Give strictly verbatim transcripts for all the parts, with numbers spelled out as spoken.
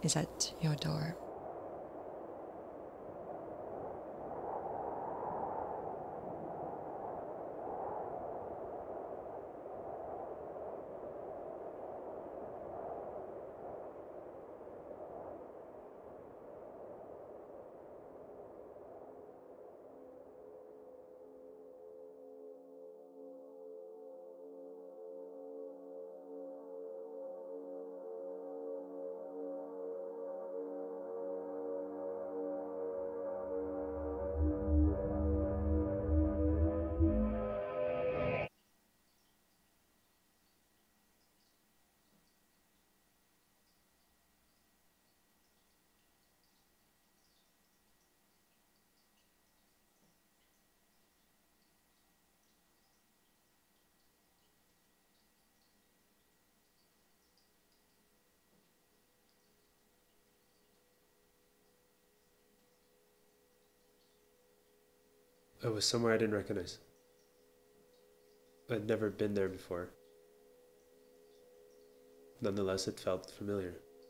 is at your door. I was somewhere I didn't recognize. I'd never been there before. Nonetheless, it felt familiar.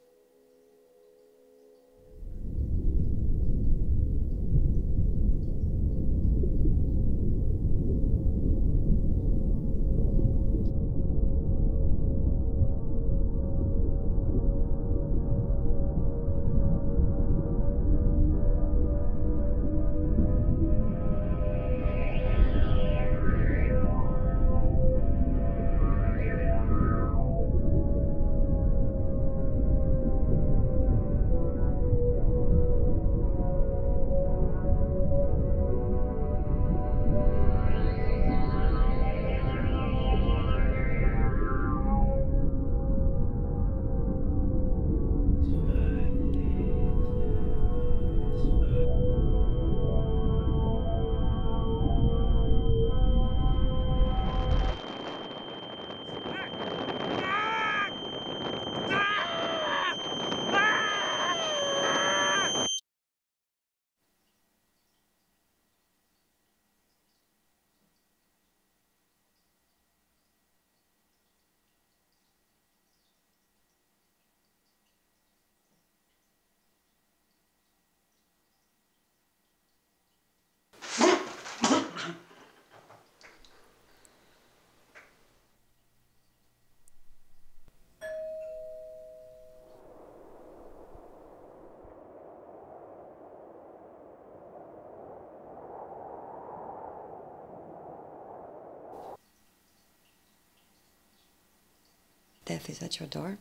Death is at your door.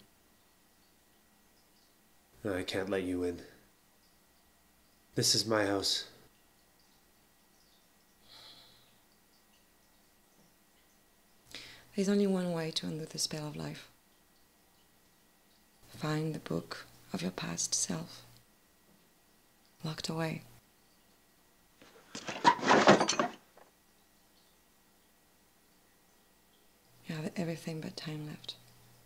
I can't let you in. This is my house. There's only one way to undo the spell of life. Find the book of your past self, locked away. You have everything but time left.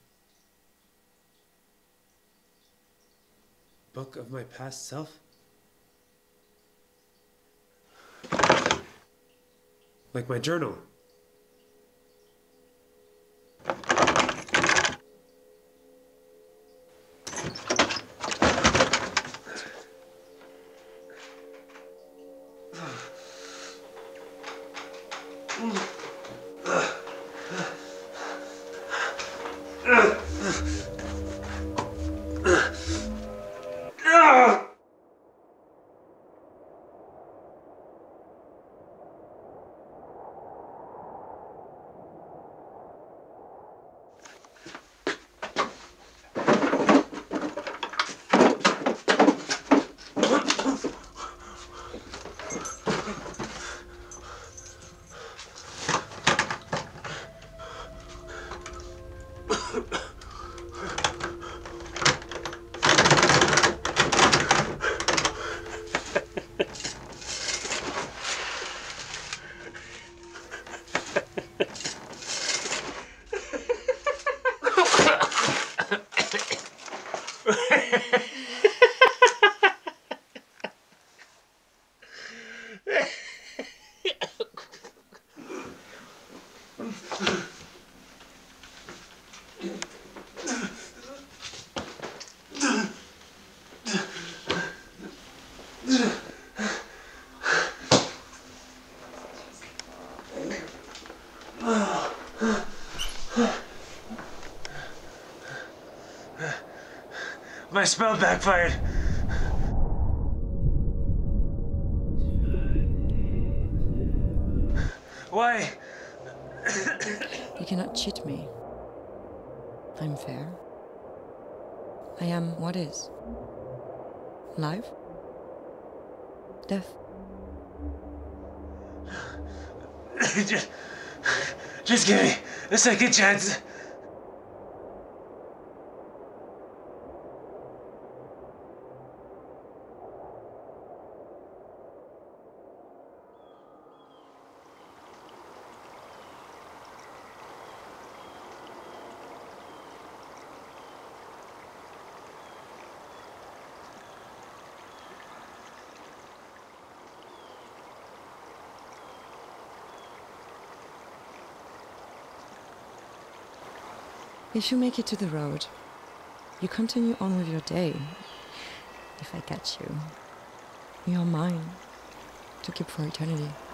Book of my past self? Like my journal. My spell backfired. Why? You cannot cheat me. I'm fair. I am what is. Life. Death. just, just give me a second chance. If you make it to the road, you continue on with your day. If I catch you, you're mine to keep for eternity.